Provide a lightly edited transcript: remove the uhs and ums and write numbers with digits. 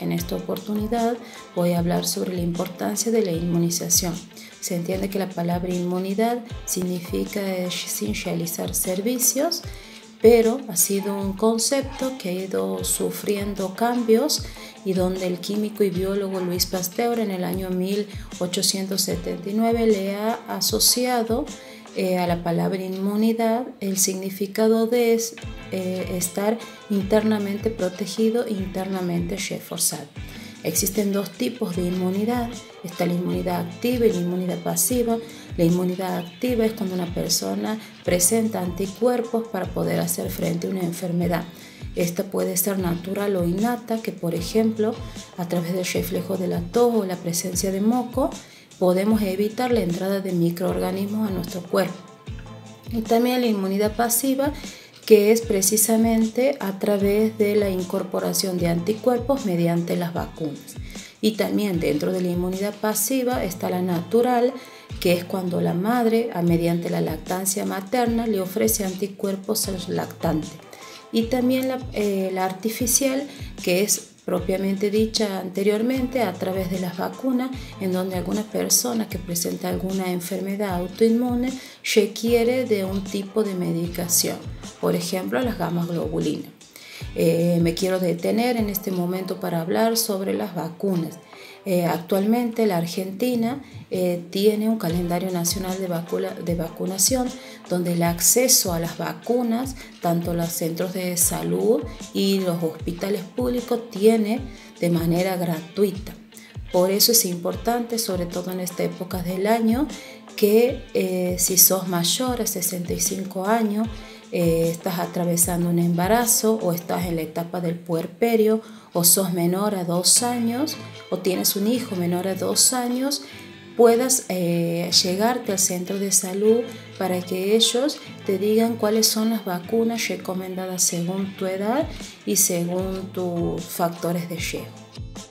En esta oportunidad voy a hablar sobre la importancia de la inmunización. Se entiende que la palabra inmunidad significa esencializar servicios, pero ha sido un concepto que ha ido sufriendo cambios y donde el químico y biólogo Louis Pasteur en el año 1879 le ha asociado a la palabra inmunidad el significado de estar internamente protegido, internamente reforzado. Existen dos tipos de inmunidad. Está la inmunidad activa y la inmunidad pasiva. La inmunidad activa es cuando una persona presenta anticuerpos para poder hacer frente a una enfermedad. Esta puede ser natural o innata, que por ejemplo, a través del reflejo de la tos o la presencia de moco, podemos evitar la entrada de microorganismos a nuestro cuerpo. Y también la inmunidad pasiva, que es precisamente a través de la incorporación de anticuerpos mediante las vacunas. Y también dentro de la inmunidad pasiva está la natural, que es cuando la madre, mediante la lactancia materna, le ofrece anticuerpos al lactante. Y también la artificial, que es propiamente dicha anteriormente a través de las vacunas, en donde alguna persona que presenta alguna enfermedad autoinmune requiere de un tipo de medicación, por ejemplo las gamas globulinas. Me quiero detener en este momento para hablar sobre las vacunas. Actualmente la Argentina tiene un calendario nacional de vacunación donde el acceso a las vacunas, tanto los centros de salud y los hospitales públicos, tiene de manera gratuita. Por eso es importante, sobre todo en esta época del año, que si sos mayor a 65 años, estás atravesando un embarazo o estás en la etapa del puerperio o sos menor a 2 años o tienes un hijo menor a 2 años, puedas llegarte al centro de salud para que ellos te digan cuáles son las vacunas recomendadas según tu edad y según tus factores de riesgo.